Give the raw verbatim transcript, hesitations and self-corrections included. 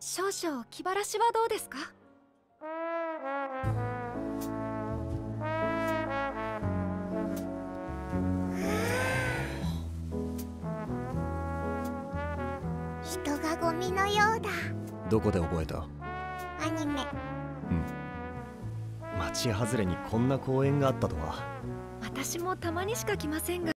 少々気晴らしはどうですか？ 人がゴミのようだ。 どこで覚えた？ アニメ。 うん。町外れにこんな公園があったとは。 私もたまにしか来ませんが。